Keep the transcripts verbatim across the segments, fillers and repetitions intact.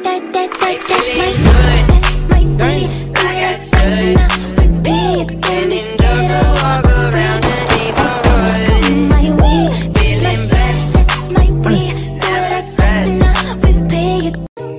that, that, that, that's my beat, that's my beat. Do it right now, repeat. Don't be scared of walk around and keep on running. My way, that's my shit, that's my beat. Do it right now, repeat.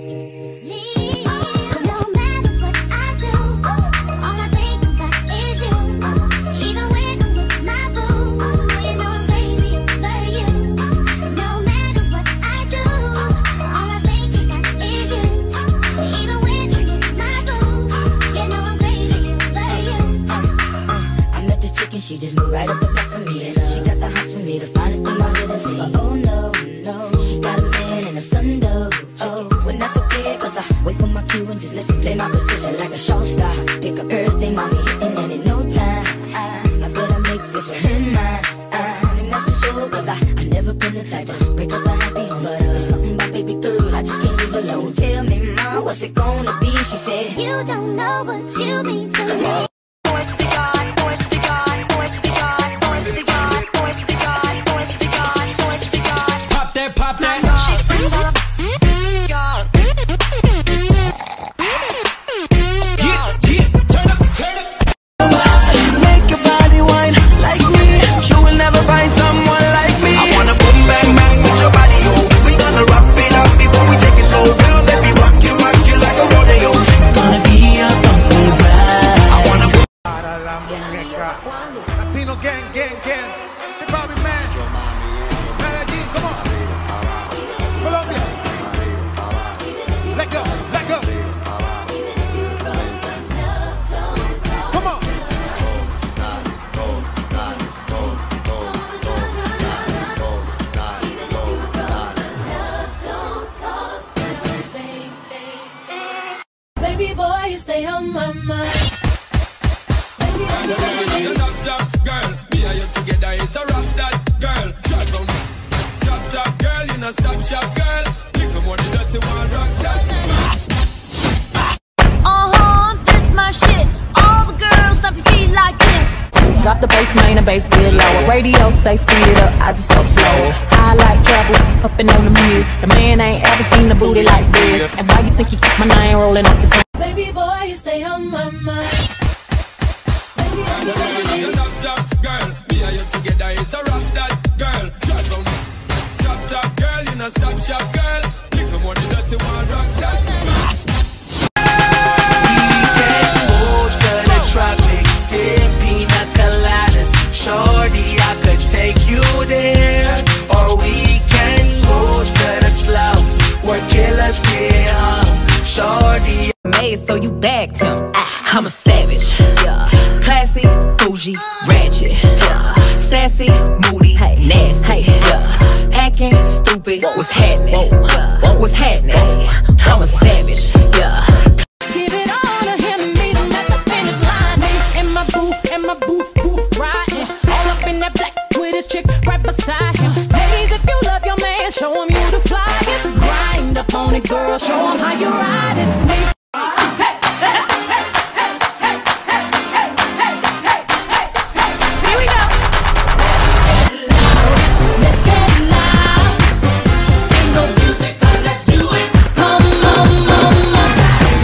No matter what I do, all I think about is you. Even when I'm with my boo, you know I'm crazy over you. No matter what I do, all I think about is you. Even when you're with my boo, you know I'm crazy over you. I met this chick and she just moved right up the block for me. And she got the hots for me, the finest thing my hood has seen. Oh no, no, she got a man and a son though. Oh, when that's okay, cause I wait for my cue and just listen, play my position like a show star. Pick up everything, mommy hitting, and in no time I, I better make this with him mine. I, and that's for sure, cause I, I never been the type to break up a happy home. But uh, something about baby girl, I just can't leave alone. Tell me, mom, what's it gonna be? She said, You don't know what you mean to me. Boys to God, boys to God, boys to God, boys to God, boys to God, boys to God, boys to God. Pop that, pop that. She brings all the God. Yeah, yeah, turn up, turn up. Make your body wine like me. You will never find someone like me. I wanna boom bang bang with your body, yo. We gonna rough it up before we take it slow. Girl, let me rock you, rock you like a rodeo. It's gonna be a bumpy ride. I wanna boom. Para la muñeca. Latino gang, gang, gang. Check out me, man. Medellín, come on. Colombia. Let go, let go. Come on. Baby boy, you stay on my mind. Baby, I'm telling you. Drop, drop, girl. Me and you together is a rock that girl. Drop down, drop, drop, girl. You know stop shop, girl. Little more than dirty one, rock that. Uh-huh, this my shit. All the girls stomp your feet like this. Drop the bass, main and bass get lower. Radio say speed it up, I just go slow. High like trouble, puffin' on the mute. The man ain't ever seen a booty like this. And why you think you keep my name rolling off the top? Baby boy, you stay on my mind. Baby, I'm telling you. Drop, drop, girl. Me and you together is a rock that girl. Drop down, drop, drop, girl. You know stop shop, girl. Little more than dirty one, rock that. To the tropics, sip pina coladas. Shorty, I could take you there. Or we can go to the slopes where killers get hung. Shorty, made so you bagged him. I'm a savage, classy, bougie, ratchet, sassy, moody, nasty, acting stupid. What's happening? What's happening? I'm a savage, yeah. Give it all to him, meet him at the finish line. Me and my boo, and my boo, boo, riding. All up in that black with his chick right beside him. Ladies, if you love your man, show him you the flyest. Grind up on it, girl, show him how you ride it. Here we go. Let's get loud. Ain't no music, but let's do it. Come on, come on.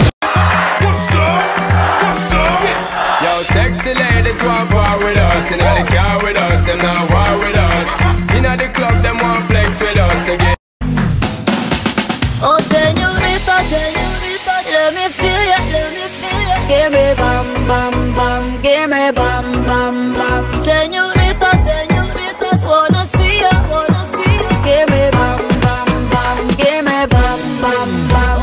Yo, sexy ladies want war with us. In the car with us, them not war with us. In the club, them want flex with us to get. Oh, señorita, señorita, let me feel ya, let me feel ya. Give me bam, bam, bam, give me bam, bam, bam. Señorita, señorita, wanna see ya, wanna see ya. Give me bam, bam, bam, give me bam, bam, bam.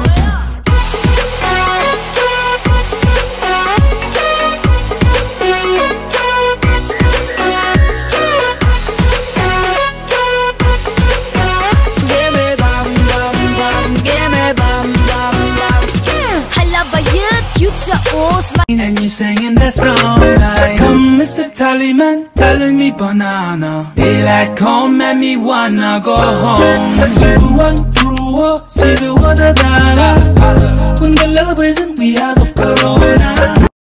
Give me bam, bam, bam, give me bam, bam, bam. Halabayat, future old and you singing that song like, come Mister Tallyman, telling me banana. Daylight come and me wanna go home. Zero one, zero, zero, one, da da. When the love isn't, we have a corona.